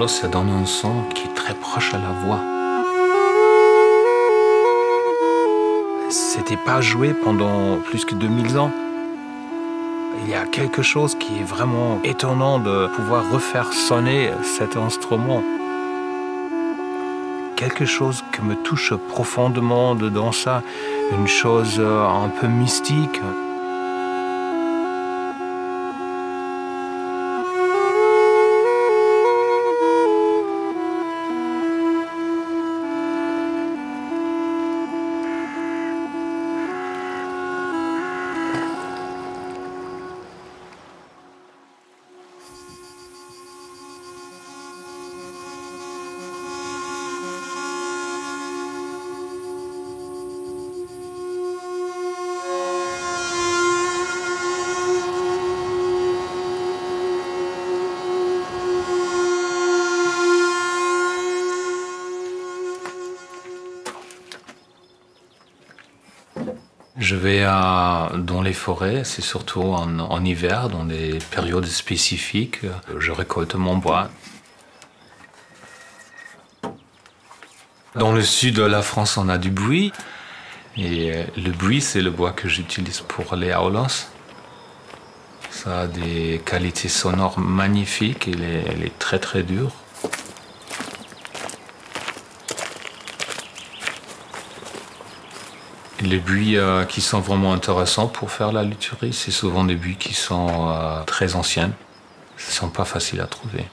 aolos, ça donne un son qui est très proche à la voix. C'était pas joué pendant plus que 2000 ans. Il y a quelque chose qui est vraiment étonnant de pouvoir refaire sonner cet instrument. Quelque chose qui me touche profondément dedans ça, une chose un peu mystique. Je vais dans les forêts, c'est surtout en hiver, dans des périodes spécifiques. Je récolte mon bois. Dans le sud de la France, on a du buis. Et le buis, c'est le bois que j'utilise pour les aolos. Ça a des qualités sonores magnifiques, il est très très dur. Les buis qui sont vraiment intéressants pour faire la lutherie, c'est souvent des buis qui sont très anciens. Ils ne sont pas faciles à trouver.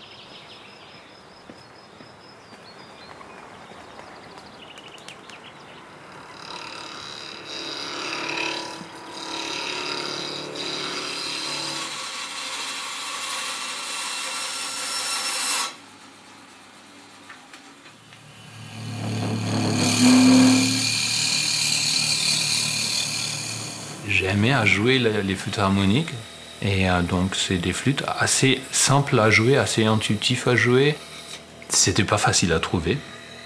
J'ai aimé à jouer les flûtes harmoniques et donc c'est des flûtes assez simples à jouer, assez intuitifs à jouer. C'était pas facile à trouver.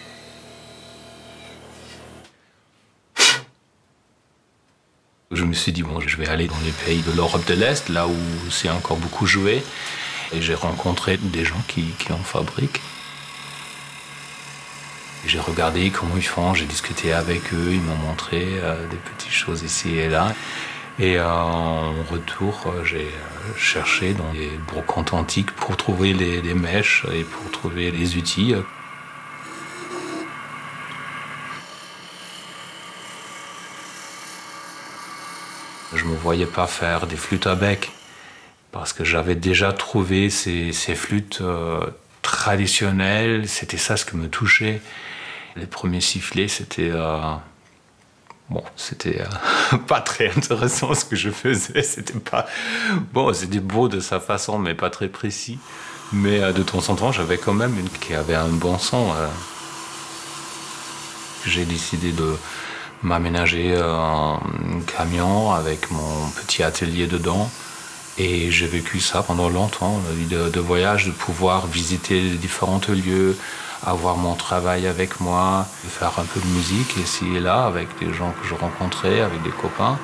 Je me suis dit bon, je vais aller dans les pays de l'Europe de l'Est, là où c'est encore beaucoup joué, et j'ai rencontré des gens qui en fabriquent. J'ai regardé comment ils font, j'ai discuté avec eux, ils m'ont montré des petites choses ici et là. Et en retour, j'ai cherché dans les brocantes antiques pour trouver les mèches et pour trouver les outils. Je ne me voyais pas faire des flûtes à bec parce que j'avais déjà trouvé ces flûtes traditionnelles, c'était ça ce qui me touchait. Les premiers sifflets, c'était pas très intéressant ce que je faisais. C'était pas c'était beau de sa façon, mais pas très précis. Mais de temps en temps, j'avais quand même une qui avait un bon son. J'ai décidé de m'aménager un camion avec mon petit atelier dedans. Et j'ai vécu ça pendant longtemps, la vie de voyage, de pouvoir visiter différents lieux, avoir mon travail avec moi, faire un peu de musique ici et là avec des gens que je rencontrais, avec des copains.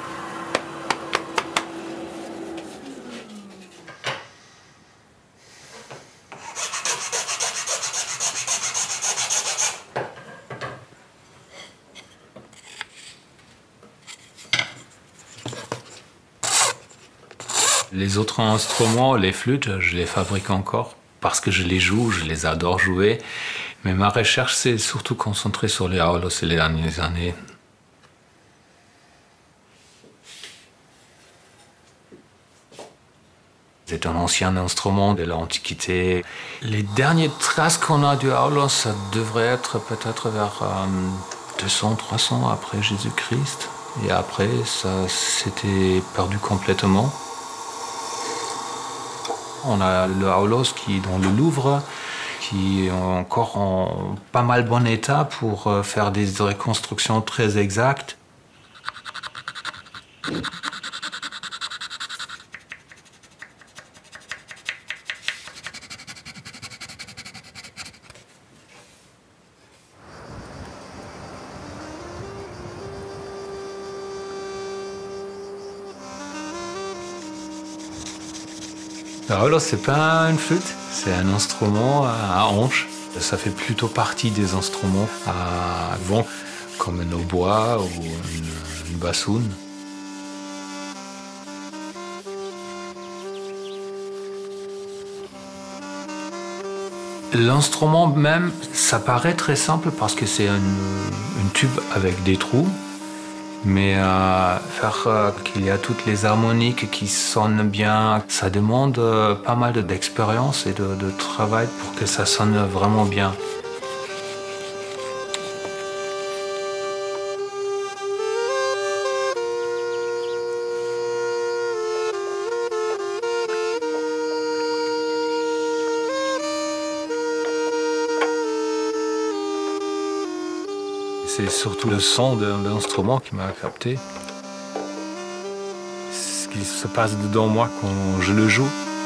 Les autres instruments, les flûtes, je les fabrique encore parce que je les joue, je les adore jouer. Mais ma recherche s'est surtout concentrée sur les aolos ces dernières années. C'est un ancien instrument de l'Antiquité. Les dernières traces qu'on a du aolos, ça devrait être peut-être vers 200-300 après Jésus-Christ. Et après, ça s'était perdu complètement. On a le aolos qui est dans le Louvre, qui est encore en pas mal bon état pour faire des reconstructions très exactes. Alors, c'est pas une flûte, c'est un instrument à hanches. Ça fait plutôt partie des instruments à vent, comme un hautbois ou une bassoune. L'instrument même, ça paraît très simple parce que c'est une tube avec des trous. Mais faire qu'il y a toutes les harmoniques qui sonnent bien, ça demande pas mal d'expérience et de travail pour que ça sonne vraiment bien. C'est surtout le son de l'instrument qui m'a capté. Ce qui se passe dedans moi quand je le joue.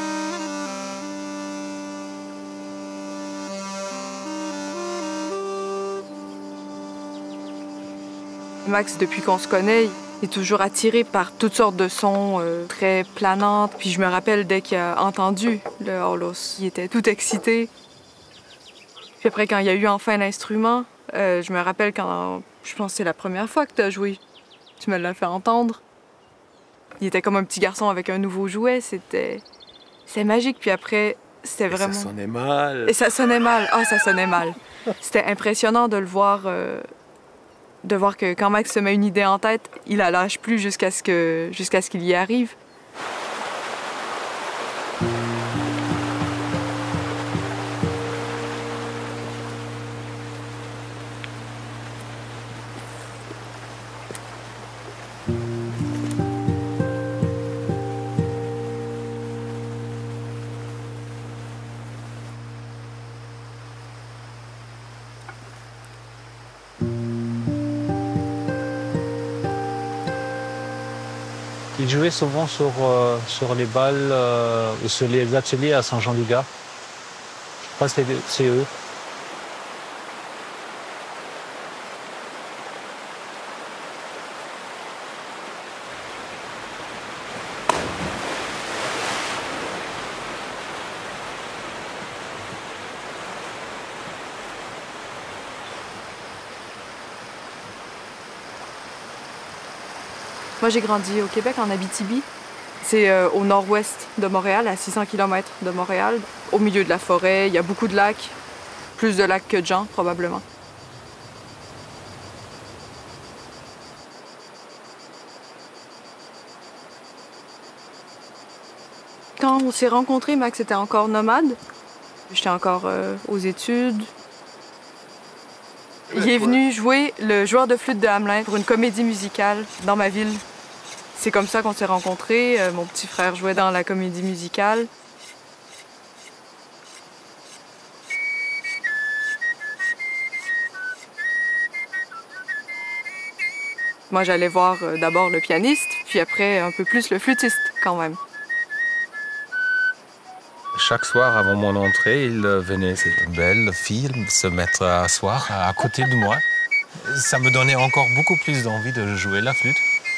Max, depuis qu'on se connaît, il est toujours attiré par toutes sortes de sons très planants. Puis je me rappelle, dès qu'il a entendu le Holos, il était tout excité. Puis après, quand il y a eu enfin l'instrument, je me rappelle quand, je pense que c'est la première fois que tu as joué, tu me l'as fait entendre. Il était comme un petit garçon avec un nouveau jouet, c'est magique. Puis après, c'était vraiment... Ça sonnait mal. Et ça sonnait mal, ah ça sonnait mal. C'était impressionnant de le voir, de voir que quand Max se met une idée en tête, il la lâche plus jusqu'à ce qu'il y arrive. Il jouait souvent sur les balles ou sur les ateliers à Saint-Jean-du-Gard. Je crois que c'est eux. Moi, j'ai grandi au Québec, en Abitibi. C'est au nord-ouest de Montréal, à 600 km de Montréal. Au milieu de la forêt, il y a beaucoup de lacs. Plus de lacs que de gens, probablement. Quand on s'est rencontrés, Max était encore nomade. J'étais encore aux études. Il est venu jouer le joueur de flûte de Hamelin pour une comédie musicale dans ma ville. C'est comme ça qu'on s'est rencontrés. Mon petit frère jouait dans la comédie musicale. Moi, j'allais voir d'abord le pianiste, puis après un peu plus le flûtiste quand même. Chaque soir avant mon entrée, il venait, cette belle fille, se mettre à asseoir à côté de moi. Ça me donnait encore beaucoup plus d'envie de jouer la flûte.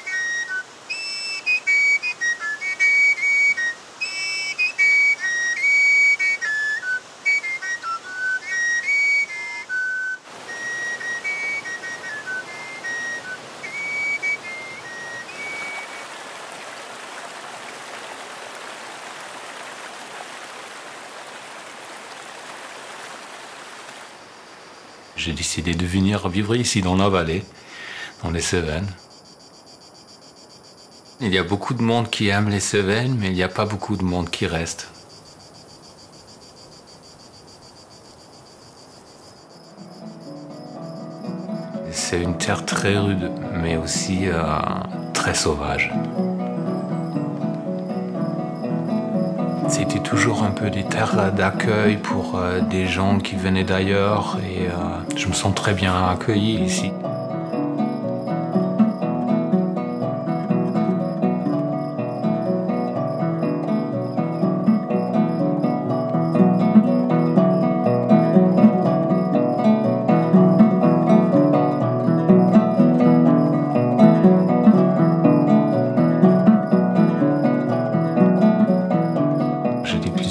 J'ai décidé de venir vivre ici dans la vallée, dans les Cévennes. Il y a beaucoup de monde qui aime les Cévennes, mais il n'y a pas beaucoup de monde qui reste. C'est une terre très rude, mais aussi très sauvage. C'était toujours un peu des terres d'accueil pour des gens qui venaient d'ailleurs et je me sens très bien accueilli ici.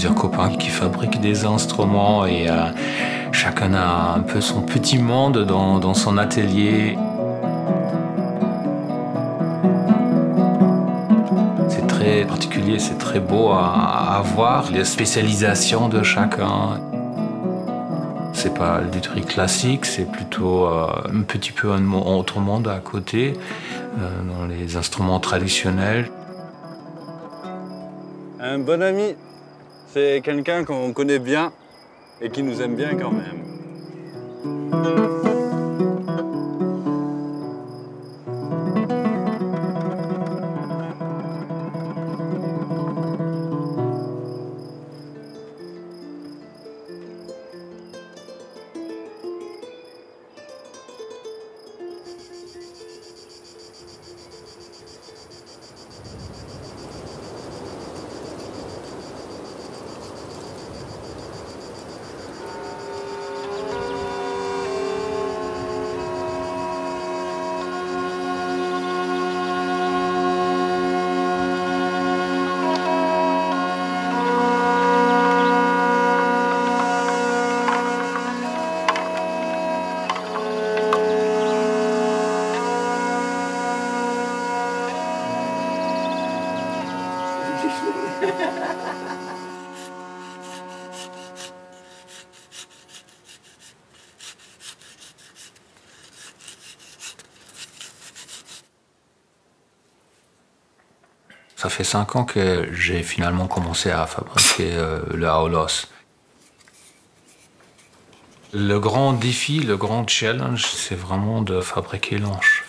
plusieurs copains qui fabriquent des instruments et chacun a un peu son petit monde dans son atelier. C'est très particulier, c'est très beau à voir, les spécialisations de chacun. C'est pas du truc classique, c'est plutôt un petit peu un autre monde à côté, dans les instruments traditionnels. Un bon ami, c'est quelqu'un qu'on connaît bien et qui nous aime bien quand même. Ça fait 5 ans que j'ai finalement commencé à fabriquer le aulos. Le grand défi, le grand challenge, c'est vraiment de fabriquer l'anche.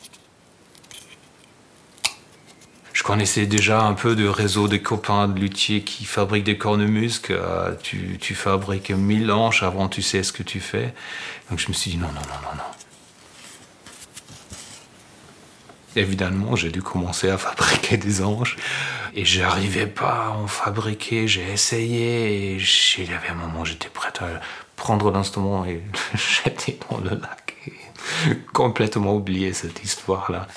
Je connaissais déjà un peu de réseau de copains de luthiers qui fabriquent des cornemuses. Tu fabriques 1000 anches avant tu sais ce que tu fais. Donc je me suis dit non. Évidemment, j'ai dû commencer à fabriquer des anches et j'arrivais pas à en fabriquer. J'ai essayé et il y avait un moment où j'étais prêt à prendre l'instrument et le jeter dans le lac. Et complètement oublié cette histoire-là.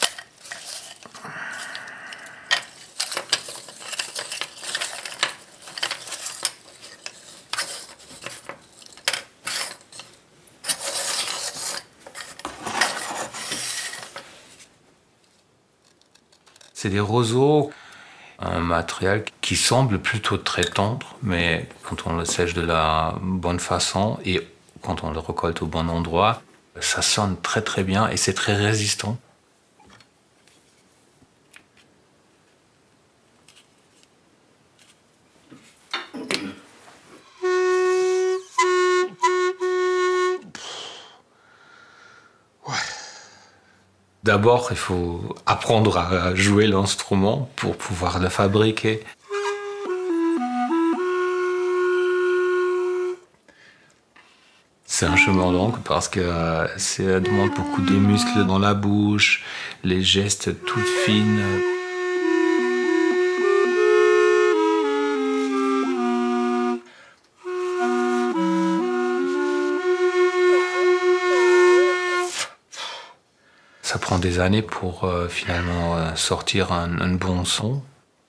C'est des roseaux, un matériel qui semble plutôt très tendre, mais quand on le sèche de la bonne façon et quand on le récolte au bon endroit, ça sonne très très bien et c'est très résistant. D'abord, il faut apprendre à jouer l'instrument pour pouvoir le fabriquer. C'est un chemin long parce que ça demande beaucoup de muscles dans la bouche, les gestes tout fines. Ça prend des années pour finalement sortir un bon son.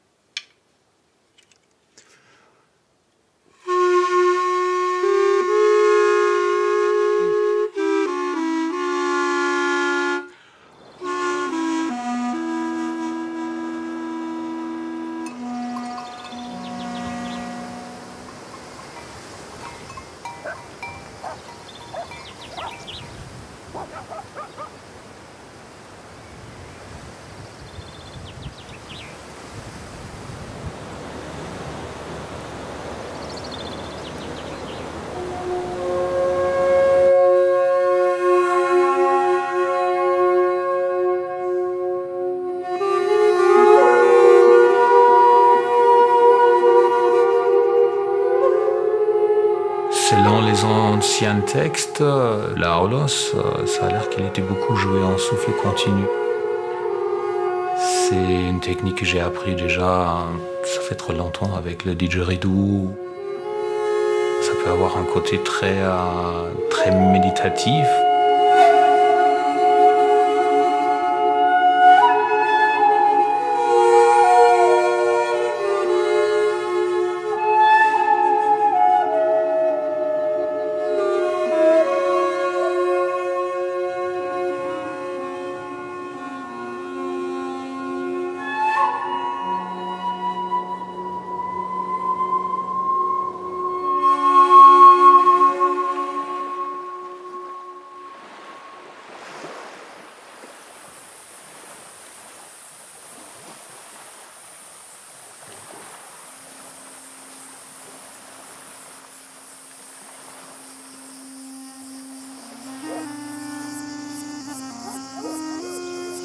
Selon les anciens textes, la aulos, ça a l'air qu'il était beaucoup joué en souffle continu. C'est une technique que j'ai appris déjà, ça fait trop longtemps avec le didgeridoo. Ça peut avoir un côté très méditatif.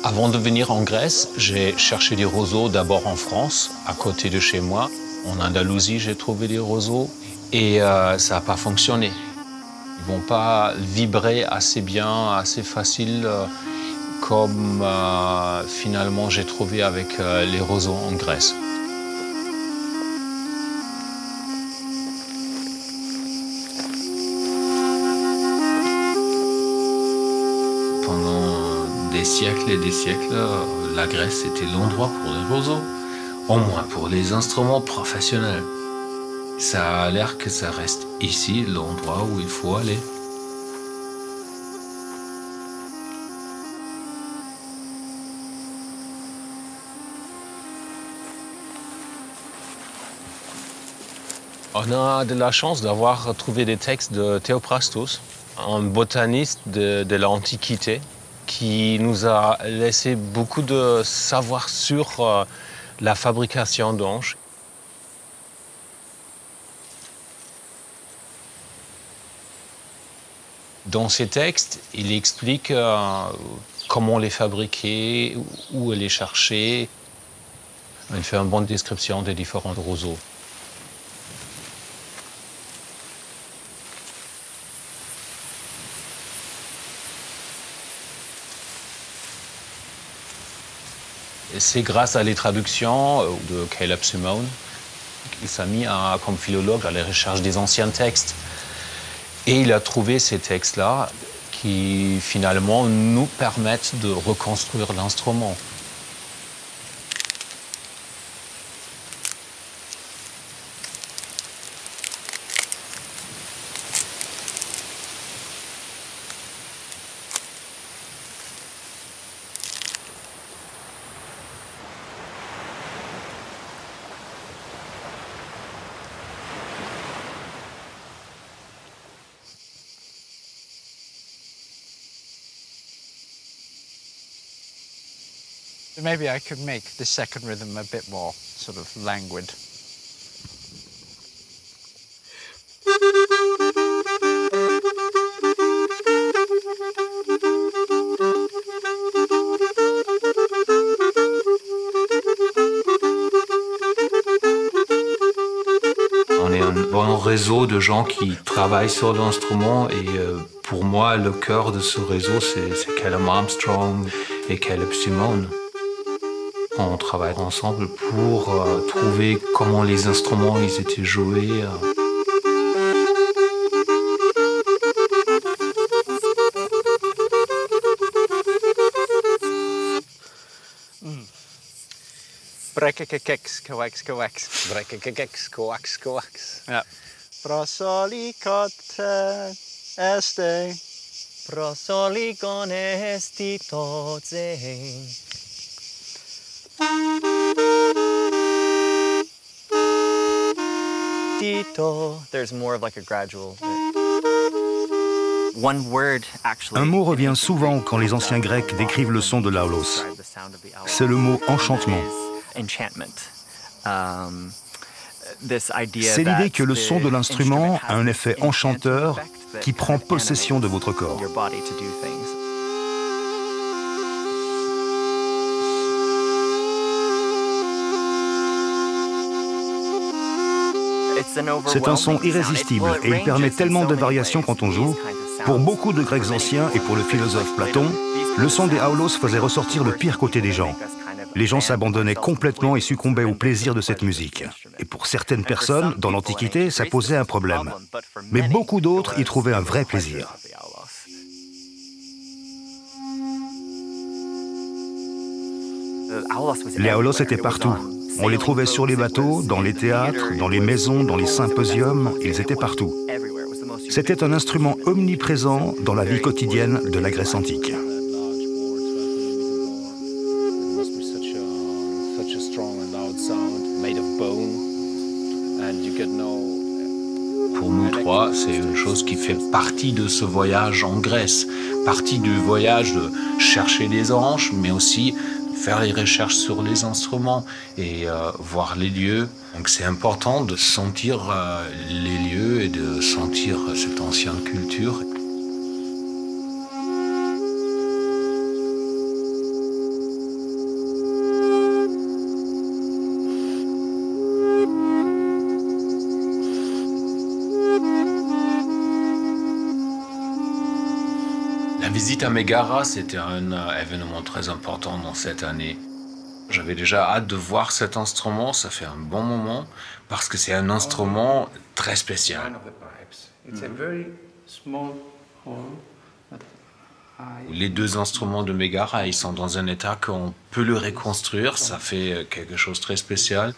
Avant de venir en Grèce, j'ai cherché des roseaux d'abord en France, à côté de chez moi. En Andalousie, j'ai trouvé des roseaux et ça n'a pas fonctionné. Ils ne vont pas vibrer assez bien, assez facile, comme finalement j'ai trouvé avec les roseaux en Grèce. Des siècles et des siècles, la Grèce était l'endroit pour les roseaux, au moins pour les instruments professionnels. Ça a l'air que ça reste ici l'endroit où il faut aller. On a de la chance d'avoir trouvé des textes de Théophrastos, un botaniste de l'Antiquité, qui nous a laissé beaucoup de savoir sur la fabrication d'anges. Dans ces textes, il explique comment les fabriquer, où les chercher. Il fait une bonne description des différents roseaux. C'est grâce à les traductions de Caleb Simone qu'il s'est mis comme philologue à la recherche des anciens textes. Et il a trouvé ces textes-là qui, finalement, nous permettent de reconstruire l'instrument. Maybe I could make the second rhythm a bit more sort of languid. On est un bon réseau de gens qui travaillent sur l'instrument et pour moi, le cœur de ce réseau, c'est Callum Armstrong et Caleb Simone. On travaille ensemble pour trouver comment les instruments ils étaient joués. Brekkekekex, coax, coax. Brekkekekex, coax, coax. Ja. Prosolicote este. Prosolicon esti toze. Tito. There's more of like a gradual. Un mot revient souvent quand les anciens Grecs décrivent le son de l'aulos. C'est le mot enchantement. C'est l'idée que le son de l'instrument a un effet enchanteur qui prend possession de votre corps. C'est un son irrésistible et il permet tellement de variations quand on joue. Pour beaucoup de Grecs anciens et pour le philosophe Platon, le son des aulos faisait ressortir le pire côté des gens. Les gens s'abandonnaient complètement et succombaient au plaisir de cette musique. Et pour certaines personnes, dans l'Antiquité, ça posait un problème. Mais beaucoup d'autres y trouvaient un vrai plaisir. Les aulos étaient partout. On les trouvait sur les bateaux, dans les théâtres, dans les maisons, dans les symposiums, ils étaient partout. C'était un instrument omniprésent dans la vie quotidienne de la Grèce antique. Pour nous trois, c'est une chose qui fait partie de ce voyage en Grèce, partie du voyage de chercher les anges, mais aussi faire les recherches sur les instruments et voir les lieux. Donc c'est important de sentir les lieux et de sentir cette ancienne culture. visite à Megara, c'était un événement très important dans cette année. J'avais déjà hâte de voir cet instrument, ça fait un bon moment, parce que c'est un instrument très spécial. Les deux instruments de Megara, ils sont dans un état qu'on peut le reconstruire, ça fait quelque chose de très spécial.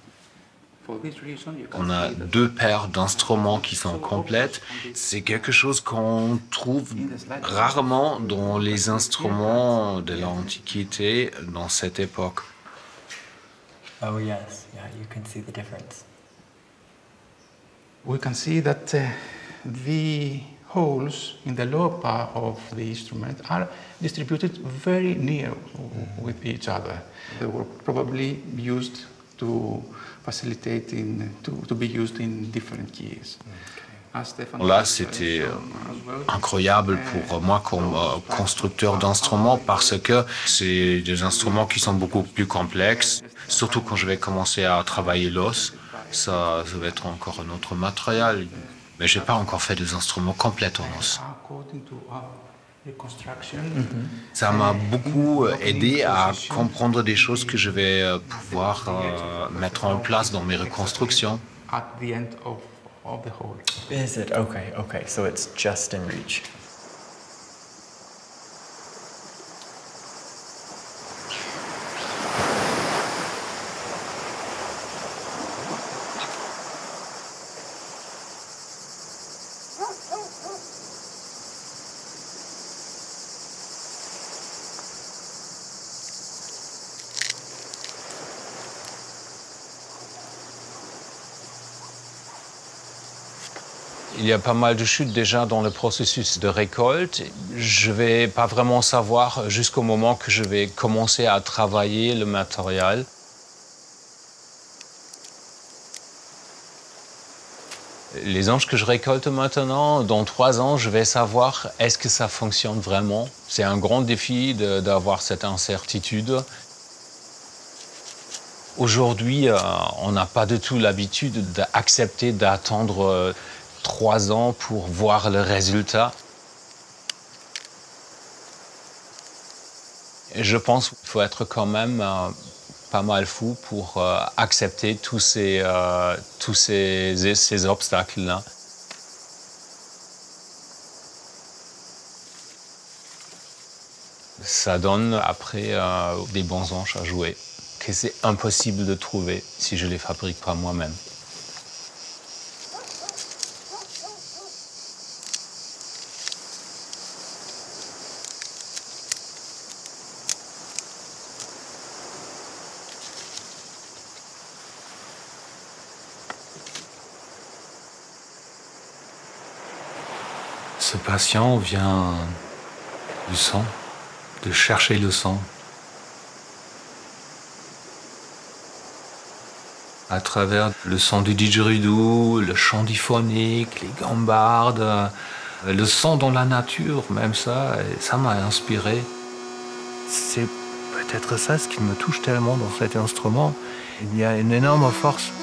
On a deux paires d'instruments qui sont complètes. C'est quelque chose qu'on trouve rarement dans les instruments de l'Antiquité dans cette époque. Oh yes, yeah, you can see the difference. We can see that the holes in the lower part of the instrument are distributed very near with each other. They were probably used to facilitate to be used in different keys. Là, c'était incroyable pour moi comme constructeur d'instruments parce que c'est des instruments qui sont beaucoup plus complexes. Surtout quand je vais commencer à travailler l'os, ça va être encore un autre matériel. Mais je n'ai pas encore fait des instruments complets en os. Ça m'a beaucoup aidé à comprendre des choses que je vais pouvoir mettre en place dans mes reconstructions. Is it? Okay, okay, so it's just in reach. Il y a pas mal de chutes déjà dans le processus de récolte. Je ne vais pas vraiment savoir jusqu'au moment que je vais commencer à travailler le matériel. Les anges que je récolte maintenant, dans 3 ans, je vais savoir est-ce que ça fonctionne vraiment. C'est un grand défi d'avoir cette incertitude. Aujourd'hui, on n'a pas du tout l'habitude d'accepter d'attendre 3 ans pour voir le résultat. Et je pense qu'il faut être quand même pas mal fou pour accepter tous ces obstacles-là. Ça donne après des bons anges à jouer, que c'est impossible de trouver si je ne les fabrique pas moi-même. Ce patient vient du sang, de chercher le sang. À travers le son du didgeridoo, le chant diphonique, les gambardes, le son dans la nature, même ça m'a inspiré. C'est peut-être ça ce qui me touche tellement dans cet instrument. Il y a une énorme force